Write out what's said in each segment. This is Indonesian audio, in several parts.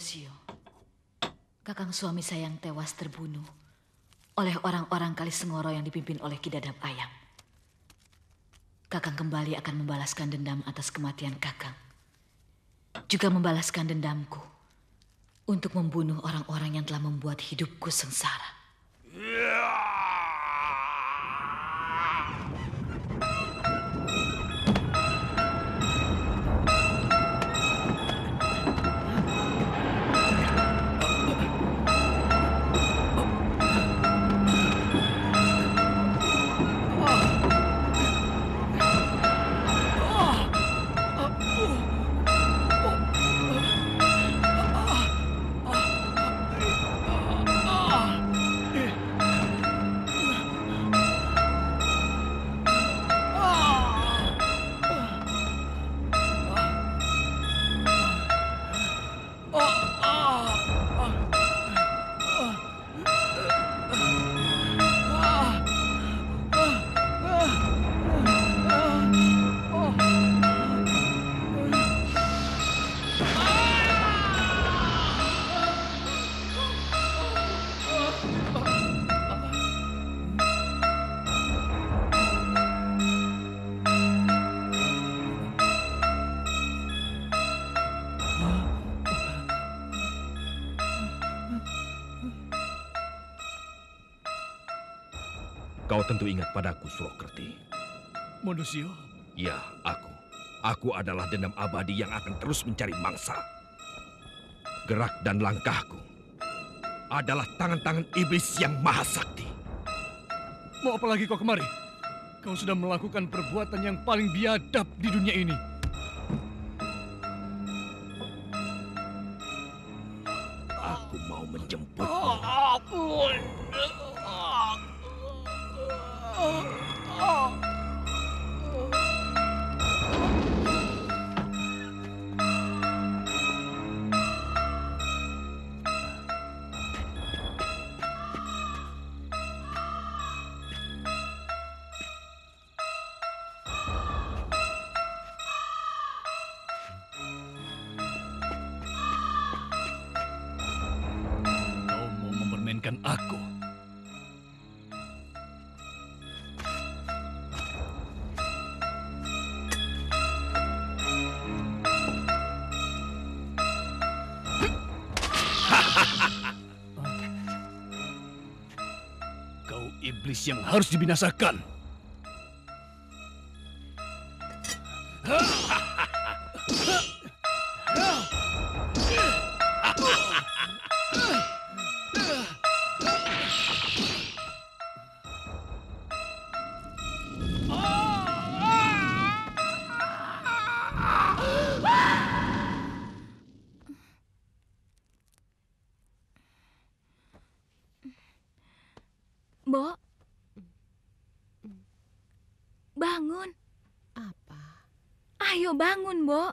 Modosio, kakang suami saya yang tewas terbunuh oleh orang-orang Kalisengoro yang dipimpin oleh Ki Dadap Ayam. Kakang kembali akan membalaskan dendam atas kematian kakang. Juga membalaskan dendamku untuk membunuh orang-orang yang telah membuat hidupku sengsara. Kau tentu ingat padaku, Surakerti. Modosio? Ya, aku. Aku adalah dendam abadi yang akan terus mencari mangsa. Gerak dan langkahku adalah tangan-tangan iblis yang maha sakti. Mau apa lagi kau kemari? Kau sudah melakukan perbuatan yang paling biadab di dunia ini. Aku mau menjemputmu. Kau mau mempermainkan aku. Kau iblis yang harus dibinasakan. Mbok, bangun. Apa? Ayo bangun, Mbok.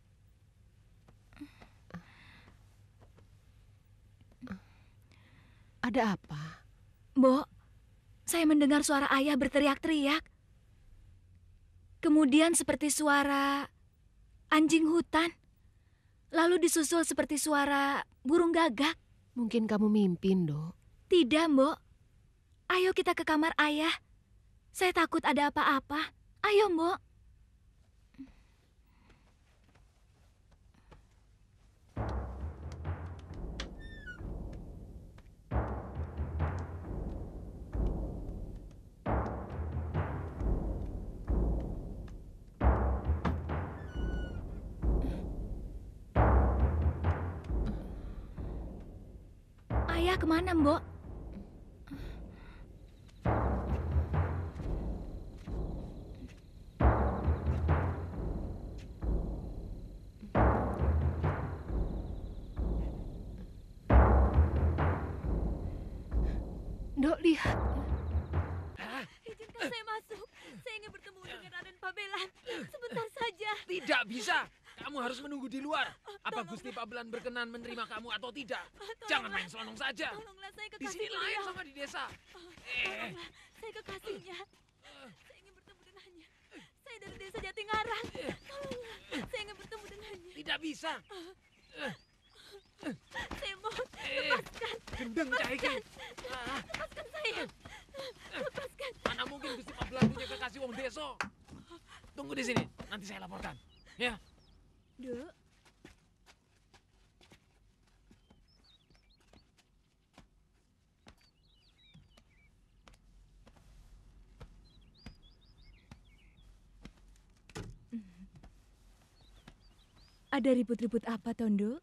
Ada apa? Mbok, saya mendengar suara ayah berteriak-teriak. Kemudian seperti suara anjing hutan. Lalu disusul seperti suara burung gagak. Mungkin kamu mimpi, Nduk. Tidak, Mbok. Ayo kita ke kamar ayah. Saya takut ada apa-apa. Ayo, Mbok. Ayah kemana, Mbok? Nduk, lihat. Izinkan saya masuk. Saya ingin bertemu dengan Raden Pabelan. Sebentar saja. Tidak bisa. Kamu harus menunggu di luar. Apa Gusti Pabelan berkenan menerima kamu atau tidak? Jangan main selonong saja. Tolonglah, saya Di kekasih sini lain beliau. sama di desa. Tolonglah, saya kekasihnya. Saya ingin bertemu dengannya. Saya dari desa Jatingarang. Tolonglah, saya ingin bertemu dengannya. Tidak bisa. Saya mohon, Gendeng cah iki. lepaskan saya. Lepaskan. Mana mungkin Gusti Pak Belan punya kekasih wong desa. Tunggu di sini, nanti saya laporkan. Ya. Duk, ada ribut-ribut apa, Tondo?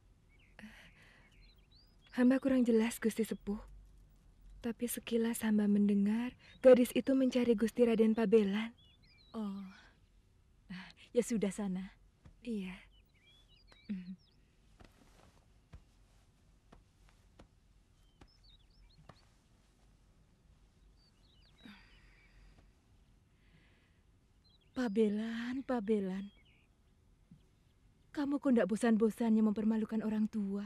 Hamba kurang jelas, Gusti Sepuh. Tapi sekilas hamba mendengar gadis itu mencari Gusti Raden Pabelan. Oh, ya sudah sana. Iya. Pabelan, Pabelan. Kamu kok ndak bosan-bosannya mempermalukan orang tua?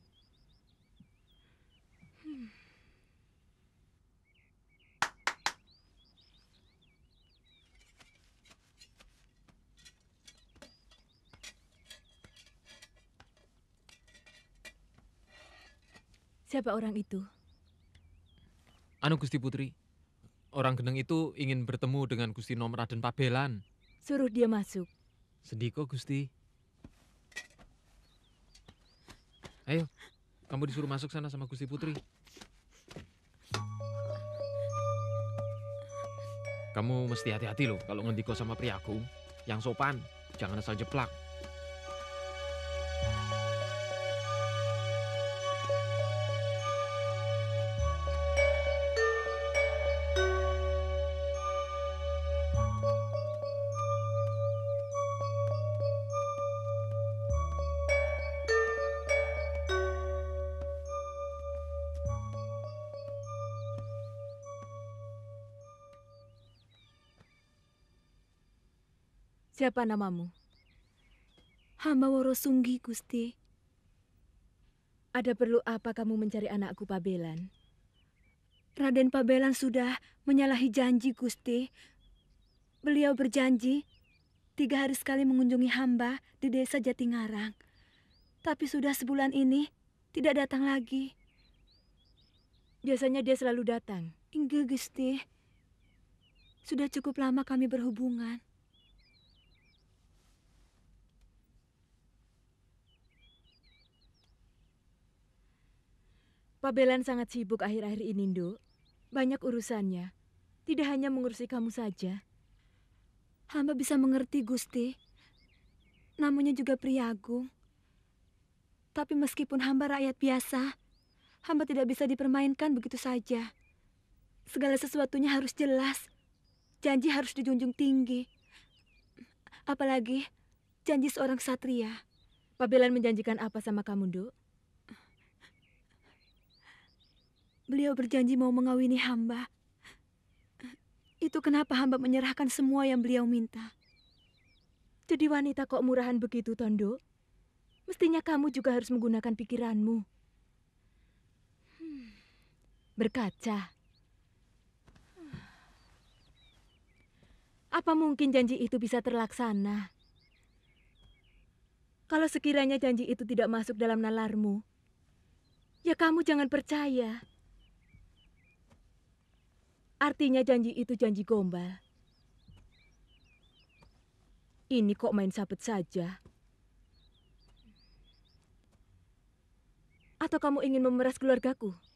Siapa orang itu? Anu Gusti Putri, orang Gendeng itu ingin bertemu dengan Gusti Nom Raden Pabelan. Suruh dia masuk. Sendiko Gusti. Ayo, kamu disuruh masuk sana sama Gusti Putri. Kamu mesti hati-hati loh kalau ngendiko sama priaku. Yang sopan, jangan asal jeplak. Siapa namamu? Hamba Woro Sunggi, Gusti. Ada perlu apa kamu mencari anakku Pabelan? Raden Pabelan sudah menyalahi janji, Gusti. Beliau berjanji 3 hari sekali mengunjungi hamba di desa Jatingarang. Tapi sudah sebulan ini tidak datang lagi. Biasanya dia selalu datang. Enggak, Gusti. Sudah cukup lama kami berhubungan. Pabelan sangat sibuk akhir-akhir ini, Nduk. Banyak urusannya. Tidak hanya mengurusi kamu saja. Hamba bisa mengerti, Gusti. Namanya juga Priagung. Tapi meskipun hamba rakyat biasa, hamba tidak bisa dipermainkan begitu saja. Segala sesuatunya harus jelas. Janji harus dijunjung tinggi. Apalagi janji seorang ksatria. Pabelan menjanjikan apa sama kamu, Nduk? Beliau berjanji mau mengawini hamba. Itu kenapa hamba menyerahkan semua yang beliau minta. Jadi wanita kok murahan begitu, Tondo? Mestinya kamu juga harus menggunakan pikiranmu. Berkaca. Apa mungkin janji itu bisa terlaksana? Kalau sekiranya janji itu tidak masuk dalam nalarmu, ya kamu jangan percaya. Artinya janji itu janji gombal. Ini kok main sabet saja. Atau kamu ingin memeras keluargaku?